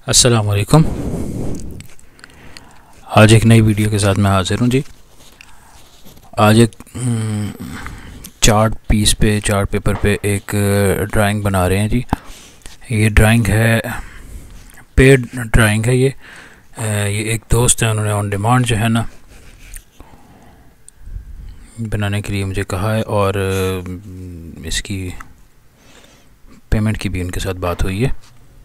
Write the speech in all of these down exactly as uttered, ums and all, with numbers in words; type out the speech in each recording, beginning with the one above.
अस्सलाम वालेकुम। आज एक नई वीडियो के साथ मैं हाज़िर हूँ जी। आज एक चार्ट पीस पे चार्ट पेपर पे एक ड्राइंग बना रहे हैं जी। ये ड्राइंग है, पेड ड्राइंग है। ये ये एक दोस्त है, उन्होंने ऑन डिमांड जो है ना बनाने के लिए मुझे कहा है, और इसकी पेमेंट की भी उनके साथ बात हुई है।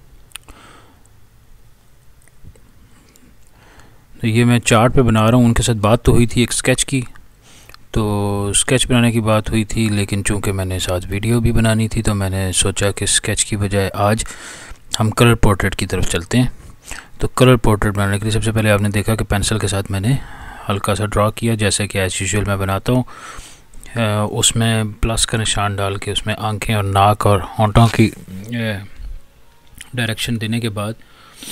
तो ये मैं चार्ट पे बना रहा हूँ। उनके साथ बात तो हुई थी एक स्केच की, तो स्केच बनाने की बात हुई थी, लेकिन चूंकि मैंने साथ वीडियो भी बनानी थी तो मैंने सोचा कि स्केच की बजाय आज हम कलर पोर्ट्रेट की तरफ चलते हैं। तो कलर पोर्ट्रेट बनाने के लिए सबसे पहले आपने देखा कि पेंसिल के साथ मैंने हल्का सा ड्रा किया, जैसे कि एज़ यूजुअल मैं बनाता हूँ। उसमें प्लस का निशान डाल के उसमें आंखें और नाक और होंठों की डायरेक्शन देने के बाद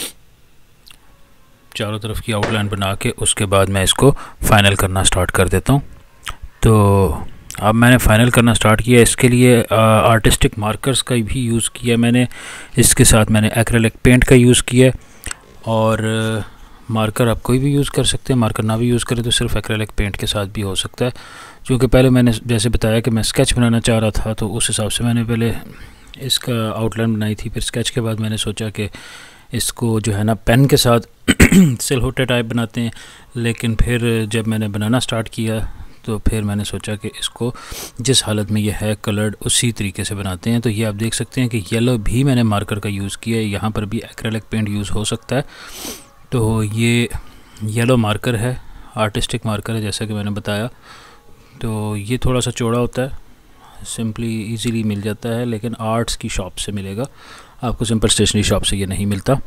चारों तरफ की आउटलाइन बना के उसके बाद मैं इसको फ़ाइनल करना स्टार्ट कर देता हूँ। तो अब मैंने फ़ाइनल करना स्टार्ट किया। इसके लिए आर्टिस्टिक मार्कर्स का भी यूज़ किया मैंने, इसके साथ मैंने एक्रेलिक पेंट का यूज़ किया। और मार्कर आप कोई भी यूज़ कर सकते हैं, मार्कर ना भी यूज़ करें तो सिर्फ एक्रेलिक पेंट के साथ भी हो सकता है। क्योंकि पहले मैंने जैसे बताया कि मैं स्केच बनाना चाह रहा था, तो उस हिसाब से मैंने पहले इसका आउटलाइन बनाई थी। फिर स्केच के बाद मैंने सोचा कि इसको जो है ना पेन के साथ सिलहोटे टाइप बनाते हैं, लेकिन फिर जब मैंने बनाना स्टार्ट किया तो फिर मैंने सोचा कि इसको जिस हालत में ये है कलर्ड उसी तरीके से बनाते हैं। तो ये आप देख सकते हैं कि येलो भी मैंने मार्कर का यूज़ किया है, यहाँ पर भी एक्रेलिक पेंट यूज़ हो सकता है। तो ये येलो मार्कर है, आर्टिस्टिक मार्कर है जैसा कि मैंने बताया। तो ये थोड़ा सा चौड़ा होता है, सिंपली इजीली मिल जाता है, लेकिन आर्ट्स की शॉप से मिलेगा आपको, सिंपल स्टेशनरी शॉप से ये नहीं मिलता।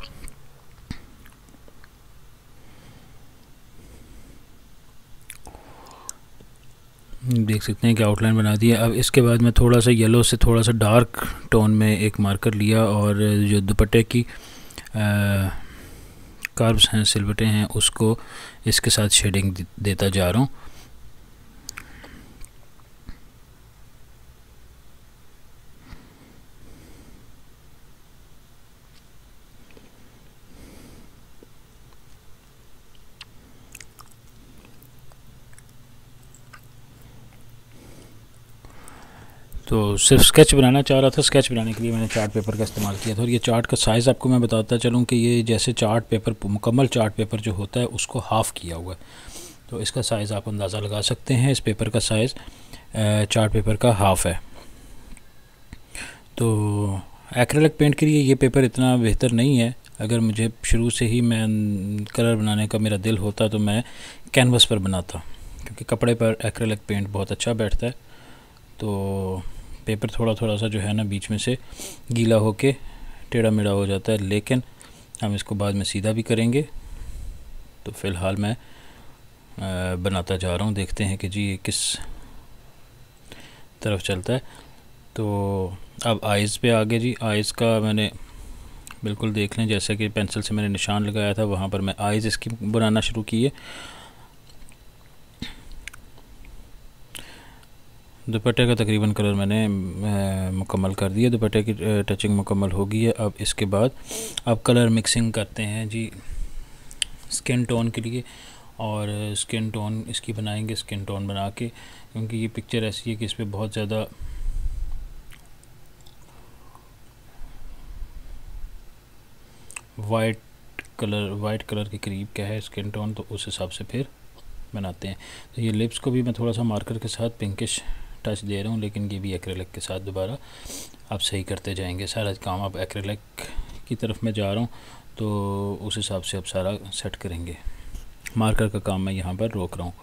देख सकते हैं कि आउटलाइन बना दिया। अब इसके बाद मैं थोड़ा सा येलो से थोड़ा सा डार्क टोन में एक मार्कर लिया और जो दुपट्टे की कर्व्स हैं, सिलवटें हैं, उसको इसके साथ शेडिंग देता जा रहा हूँ। तो सिर्फ स्केच बनाना चाह रहा था। स्केच बनाने के लिए मैंने चार्ट पेपर का इस्तेमाल किया था। और ये चार्ट का साइज़ आपको मैं बताता चलूँ कि ये जैसे चार्ट पेपर, मुकम्मल चार्ट पेपर जो होता है उसको हाफ़ किया हुआ है। तो इसका साइज़ आप अंदाज़ा लगा सकते हैं। इस पेपर का साइज़ चार्ट पेपर का हाफ़ है। तो एक्रेलिक पेंट के लिए ये पेपर इतना बेहतर नहीं है। अगर मुझे शुरू से ही मैं कलर बनाने का मेरा दिल होता तो मैं कैनवस पर बनाता, क्योंकि कपड़े पर एक्रेलिक पेंट बहुत अच्छा बैठता है। तो पेपर थोड़ा थोड़ा सा जो है ना बीच में से गीला होके टेढ़ा मेढ़ा हो जाता है, लेकिन हम इसको बाद में सीधा भी करेंगे। तो फ़िलहाल मैं आ, बनाता जा रहा हूँ, देखते हैं कि जी ये किस तरफ चलता है। तो अब आइज़ पे आगे जी, आइज़ का मैंने बिल्कुल देख लें, जैसे कि पेंसिल से मैंने निशान लगाया था वहाँ पर मैं आइज़ इसकी बनाना शुरू की है। दुपट्टे का तकरीबन कलर मैंने मुकम्मल कर दिया, दुपट्टे की टचिंग मुकम्मल हो गई है। अब इसके बाद अब कलर मिक्सिंग करते हैं जी स्किन टोन के लिए, और स्किन टोन इसकी बनाएंगे स्किन टोन बना के, क्योंकि ये पिक्चर ऐसी है कि इस पर बहुत ज़्यादा वाइट कलर वाइट कलर के करीब क्या है स्किन टोन, तो उस हिसाब से फिर बनाते हैं। तो ये लिप्स को भी मैं थोड़ा सा मार्कर के साथ पिंकिश टच दे रहा हूँ, लेकिन ये भी एक्रेलिक के साथ दोबारा आप सही करते जाएंगे। सारा काम अब एक्रेलिक की तरफ मैं जा रहा हूँ, तो उस हिसाब से अब सारा सेट करेंगे। मार्कर का काम मैं यहाँ पर रोक रहा हूँ।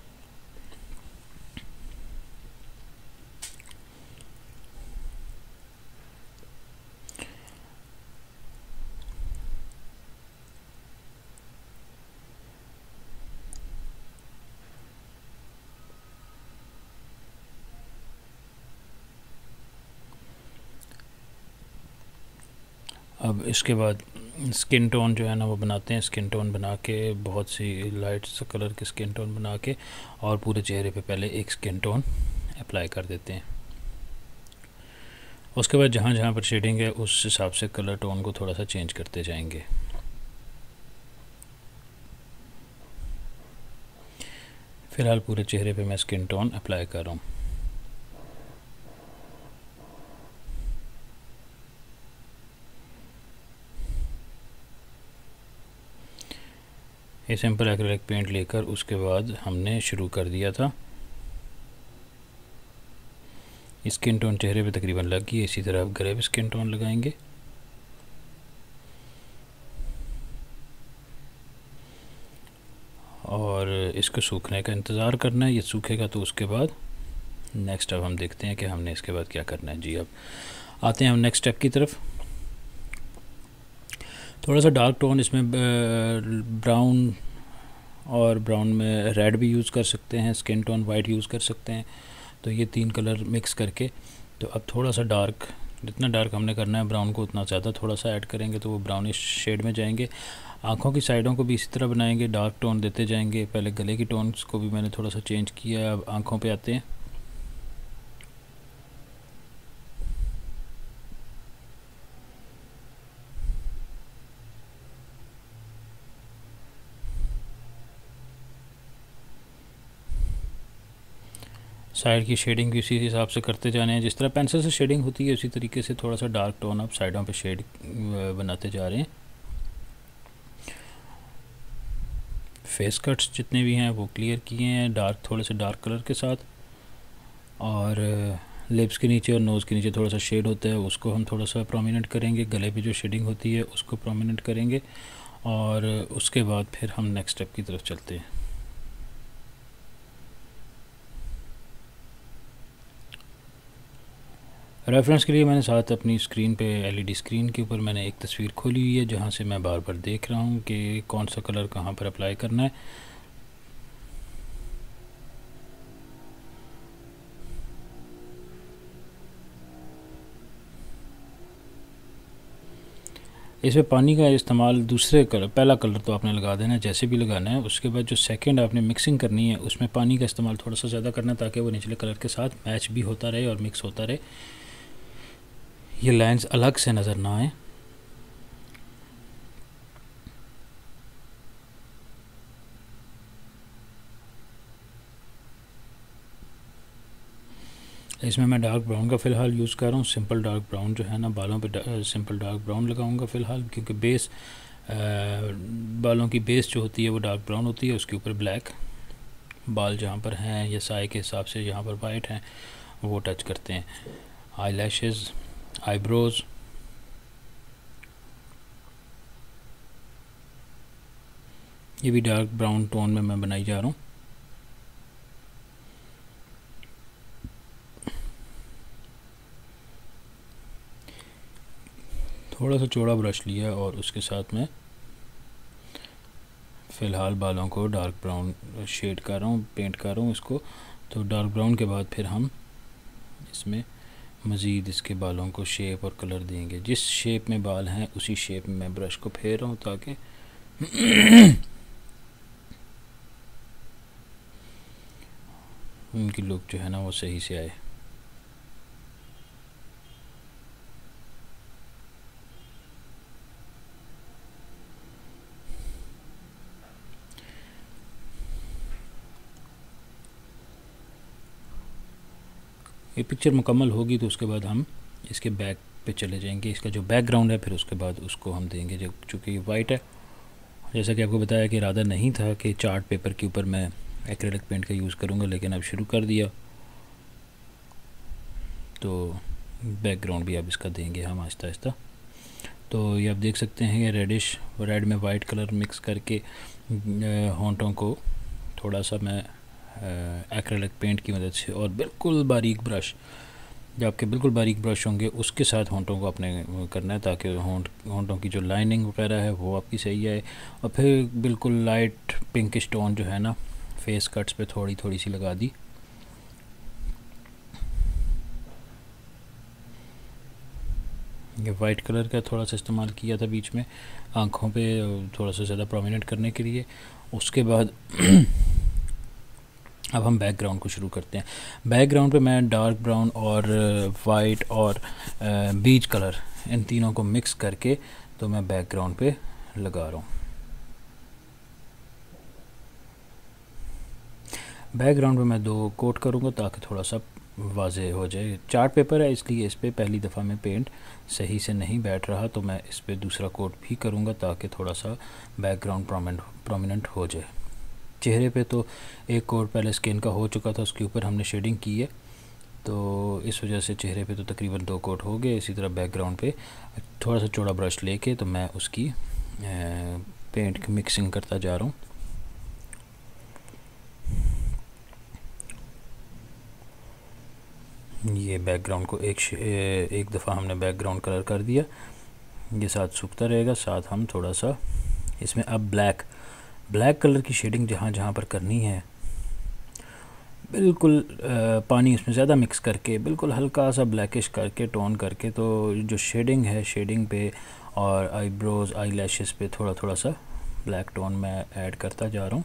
अब इसके बाद स्किन टोन जो है ना वो बनाते हैं। स्किन टोन बना के बहुत सी लाइट से कलर के स्किन टोन बना के और पूरे चेहरे पे पहले एक स्किन टोन अप्लाई कर देते हैं। उसके बाद जहाँ जहाँ पर शेडिंग है उस हिसाब से कलर टोन को थोड़ा सा चेंज करते जाएंगे। फ़िलहाल पूरे चेहरे पे मैं स्किन टोन अप्लाई कर रहा हूँ। ये सिंपल एक्रेलिक पेंट लेकर उसके बाद हमने शुरू कर दिया था। स्किन टोन चेहरे पे तकरीबन लग गई, इसी तरह आप गले पे स्किन टोन लगाएंगे। और इसको सूखने का इंतज़ार करना है। ये सूखेगा तो उसके बाद नेक्स्ट अब हम देखते हैं कि हमने इसके बाद क्या करना है। जी अब आते हैं हम नेक्स्ट स्टेप की तरफ। थोड़ा सा डार्क टोन इसमें ब्राउन और ब्राउन में रेड भी यूज़ कर सकते हैं, स्किन टोन वाइट यूज़ कर सकते हैं। तो ये तीन कलर मिक्स करके तो अब थोड़ा सा डार्क, जितना डार्क हमने करना है ब्राउन को उतना ज़्यादा थोड़ा सा ऐड करेंगे तो वो ब्राउनिश शेड में जाएंगे। आँखों की साइडों को भी इसी तरह बनाएंगे, डार्क टोन देते जाएंगे। पहले गले की टोन्स को भी मैंने थोड़ा सा चेंज किया। अब आँखों पे आते हैं। साइड की शेडिंग भी उसी हिसाब से करते जाने हैं, जिस तरह पेंसिल से शेडिंग होती है उसी तरीके से थोड़ा सा डार्क टोन आप साइडों पे शेड बनाते जा रहे हैं। फेस कट्स जितने भी हैं वो क्लियर किए हैं डार्क, थोड़े से डार्क कलर के साथ। और लिप्स के नीचे और नोज़ के नीचे थोड़ा सा शेड होता है, उसको हम थोड़ा सा प्रोमिनेंट करेंगे। गले पे जो शेडिंग होती है उसको प्रोमिनेंट करेंगे। और उसके बाद फिर हम नेक्स्ट स्टेप की तरफ चलते हैं। रेफरेंस के लिए मैंने साथ अपनी स्क्रीन पे एलईडी स्क्रीन के ऊपर मैंने एक तस्वीर खोली हुई है, जहाँ से मैं बार बार देख रहा हूँ कि कौन सा कलर कहाँ पर अप्लाई करना है। इसमें पानी का इस्तेमाल दूसरे कलर, पहला कलर तो आपने लगा देना है जैसे भी लगाना है। उसके बाद जो सेकंड आपने मिक्सिंग करनी है उसमें पानी का इस्तेमाल थोड़ा सा ज़्यादा करना है ताकि वो निचले कलर के साथ मैच भी होता रहे और मिक्स होता रहे, ये लाइंस अलग से नज़र ना आए। इसमें मैं डार्क ब्राउन का फ़िलहाल यूज़ कर रहा हूँ। सिंपल डार्क ब्राउन जो है ना, बालों पे सिंपल डार्क ब्राउन लगाऊंगा फ़िलहाल, क्योंकि बेस आ, बालों की बेस जो होती है वो डार्क ब्राउन होती है, उसके ऊपर ब्लैक बाल जहाँ पर हैं या साए के हिसाब से जहाँ पर वाइट हैं वो टच करते हैं। आई लैशेज़, आईब्रोज़, ये भी डार्क ब्राउन टोन में मैं बनाई जा रहा हूँ। थोड़ा सा चौड़ा ब्रश लिया और उसके साथ में फ़िलहाल बालों को डार्क ब्राउन शेड कर रहा हूँ, पेंट कर रहा हूँ इसको। तो डार्क ब्राउन के बाद फिर हम इसमें मज़ीद इसके बालों को शेप और कलर देंगे। जिस शेप में बाल हैं उसी शेप में मैं ब्रश को फेर रहा हूँ ताकि उनकी लुक जो है ना वो सही से आए। ये पिक्चर मुकम्मल होगी तो उसके बाद हम इसके बैक पे चले जाएंगे। इसका जो बैकग्राउंड है फिर उसके बाद उसको हम देंगे, जो चूँकि वाइट है। जैसा कि आपको बताया कि इरादा नहीं था कि चार्ट पेपर के ऊपर मैं एक्रेलिक पेंट का यूज़ करूँगा, लेकिन अब शुरू कर दिया तो बैकग्राउंड भी अब इसका देंगे हम आहिस्ता आहिस्ता। तो ये आप देख सकते हैं ये रेडिश रेड में वाइट कलर मिक्स करके होंठों को थोड़ा सा मैं एक्रेलिक पेंट की मदद से और बिल्कुल बारीक ब्रश, जो आपके बिल्कुल बारीक ब्रश होंगे उसके साथ होंठों को अपने करना है ताकि होंठ होंठों की जो लाइनिंग वगैरह है वो आपकी सही आए। और फिर बिल्कुल लाइट पिंकिश टोन जो है ना फेस कट्स पे थोड़ी थोड़ी सी लगा दी। ये वाइट कलर का थोड़ा सा इस्तेमाल किया था बीच में आँखों पे थोड़ा सा ज़्यादा प्रोमिनेंट करने के लिए। उसके बाद अब हम बैकग्राउंड को शुरू करते हैं। बैकग्राउंड पे मैं डार्क ब्राउन और वाइट और बीच कलर इन तीनों को मिक्स करके तो मैं बैकग्राउंड पे लगा रहा हूँ। बैकग्राउंड पे मैं दो कोट करूँगा ताकि थोड़ा सा वाज़े हो जाए। चार्ट पेपर है इसलिए इस पर पहली दफ़ा में पेंट सही से नहीं बैठ रहा, तो मैं इस पर दूसरा कोट भी करूँगा ताकि थोड़ा सा बैकग्राउंड प्रोमिनेंट प्रोमिनेंट हो जाए। चेहरे पे तो एक कोट पहले स्किन का हो चुका था, उसके ऊपर हमने शेडिंग की है, तो इस वजह से चेहरे पे तो तकरीबन दो कोट हो गए। इसी तरह बैकग्राउंड पे थोड़ा सा चौड़ा ब्रश लेके तो मैं उसकी पेंट की मिक्सिंग करता जा रहा हूँ। ये बैकग्राउंड को एक एक दफ़ा हमने बैकग्राउंड कलर कर दिया, ये साथ सूखता रहेगा। साथ हम थोड़ा सा इसमें अब ब्लैक ब्लैक कलर की शेडिंग जहाँ जहाँ पर करनी है बिल्कुल आ, पानी उसमें ज़्यादा मिक्स करके बिल्कुल हल्का सा ब्लैकिश करके टोन करके, तो जो शेडिंग है शेडिंग पे और आईब्रोज़ आई लैशेस पे थोड़ा थोड़ा सा ब्लैक टोन मैं ऐड करता जा रहा हूँ।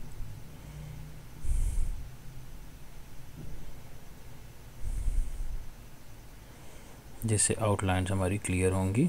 जिससे आउटलाइंस हमारी क्लियर होंगी।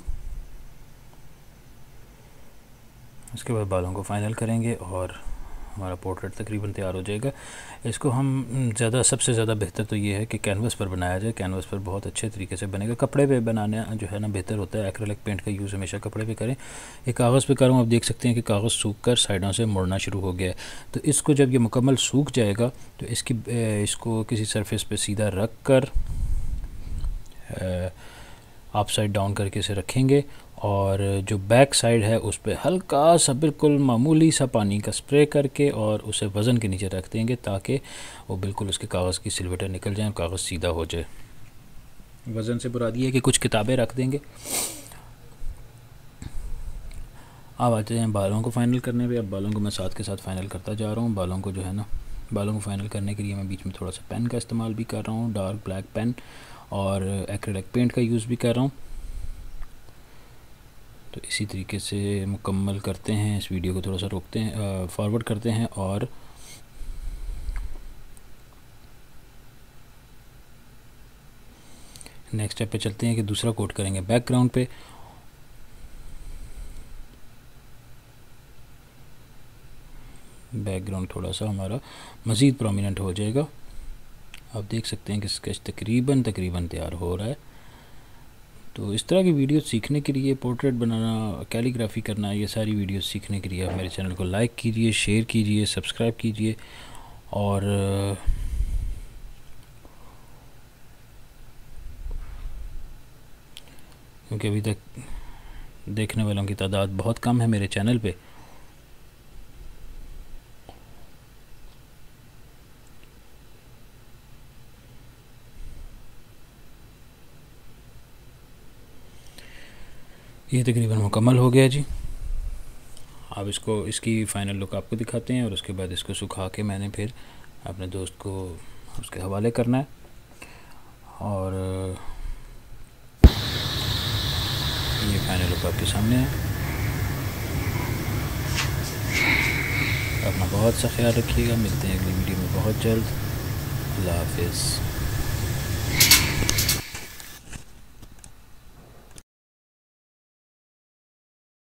उसके बाद बालों को फाइनल करेंगे और हमारा पोर्ट्रेट तकरीबन तैयार हो जाएगा। इसको हम ज़्यादा सबसे ज़्यादा बेहतर तो ये है कि कैनवस पर बनाया जाए। कैनवस पर बहुत अच्छे तरीके से बनेगा। कपड़े पे बनाना जो है ना बेहतर होता है। एक्रेलिक पेंट का यूज़ हमेशा कपड़े पे करें। ये कागज़ पे कर रहा हूँ, आप देख सकते हैं कि कागज़ सूख कर साइडों से मुड़ना शुरू हो गया है। तो इसको जब ये मुकम्मल सूख जाएगा तो इसकी इसको किसी सरफेस पर सीधा रख कर अप साइड डाउन करके इसे रखेंगे और जो बैक साइड है उस पर हल्का सा बिल्कुल मामूली सा पानी का स्प्रे करके और उसे वज़न के नीचे रख देंगे ताकि वो बिल्कुल उसके कागज़ की सिलवटें निकल जाएं, कागज़ सीधा हो जाए। वज़न से मुराद ये है कि कुछ किताबें रख देंगे। अब आते हैं बालों को फाइनल करने पे। अब बालों को मैं साथ के साथ फाइनल करता जा रहा हूँ। बालों को जो है ना बालों को फाइनल करने के लिए मैं बीच में थोड़ा सा पेन का इस्तेमाल भी कर रहा हूँ, डार्क ब्लैक पेन, और एक्रेलिक पेंट का यूज़ भी कर रहा हूँ। तो इसी तरीके से मुकम्मल करते हैं। इस वीडियो को थोड़ा सा रोकते हैं, फॉरवर्ड करते हैं और नेक्स्ट स्टेप पे चलते हैं कि दूसरा कोट करेंगे बैकग्राउंड पे। बैकग्राउंड थोड़ा सा हमारा मज़ीद प्रोमिनेंट हो जाएगा। आप देख सकते हैं कि स्केच तकरीबन तकरीबन तैयार हो रहा है। तो इस तरह की वीडियो सीखने के लिए, पोर्ट्रेट बनाना, कैलीग्राफी करना, ये सारी वीडियो सीखने के लिए आप मेरे चैनल को लाइक कीजिए, शेयर कीजिए, सब्सक्राइब कीजिए और क्योंकि अभी तक देखने वालों की तादाद बहुत कम है मेरे चैनल पे, ये तकरीबन मुकम्मल हो गया जी। अब इसको इसकी फ़ाइनल लुक आपको दिखाते हैं और उसके बाद इसको सुखा के मैंने फिर अपने दोस्त को उसके हवाले करना है। और ये फाइनल लुक आपके सामने है। अपना बहुत सा ख्याल रखिएगा। मिलते हैं अगली वीडियो में बहुत जल्द। अल्लाह हाफिज़।